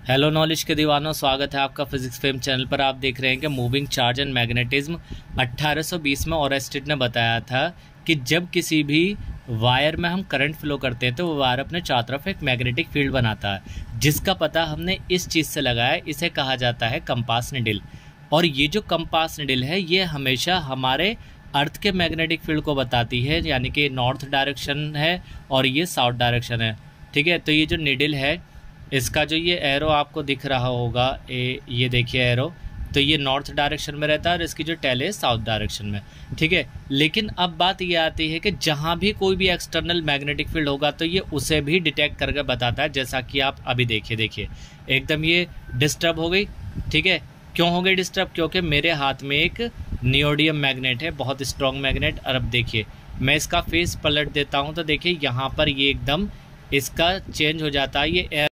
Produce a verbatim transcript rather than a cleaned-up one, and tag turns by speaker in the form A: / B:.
A: Hello knowledge के दीवानों, स्वागत है आपका फिजिक्स फेम चैनल पर। आप देख रहे हैं कि मूविंग चार्ज एंड मैग्नेटिज्म अट्ठारह सौ बीस में ओरेस्टेड ने बताया था कि जब किसी भी वायर में हम करंट फ्लो करते हैं तो वो वायर अपने चारों तरफ एक मैग्नेटिक फील्ड बनाता है, जिसका पता हमने इस चीज़ से लगाया। इसे कहा जाता है कंपास निडल। और ये जो कंपास निडल है ये हमेशा हमारे अर्थ के मैग्नेटिक फील्ड को बताती है, यानी कि नॉर्थ डायरेक्शन है और ये साउथ डायरेक्शन है। ठीक है, तो ये जो निडल है इसका जो ये एरो आपको दिख रहा होगा, ए, ये देखिए एरो, तो ये नॉर्थ डायरेक्शन में रहता है और इसकी जो टेल है साउथ डायरेक्शन में। ठीक है, लेकिन अब बात ये आती है कि जहाँ भी कोई भी एक्सटर्नल मैग्नेटिक फील्ड होगा तो ये उसे भी डिटेक्ट करके बताता है, जैसा कि आप अभी देखिए देखिए एकदम ये डिस्टर्ब हो गई। ठीक है, क्यों हो गई डिस्टर्ब? क्योंकि मेरे हाथ में एक नियोडियम मैग्नेट है, बहुत स्ट्रॉन्ग मैग्नेट। और अब देखिए मैं इसका फेस पलट देता हूँ तो देखिए यहाँ पर ये एकदम इसका चेंज हो जाता है, ये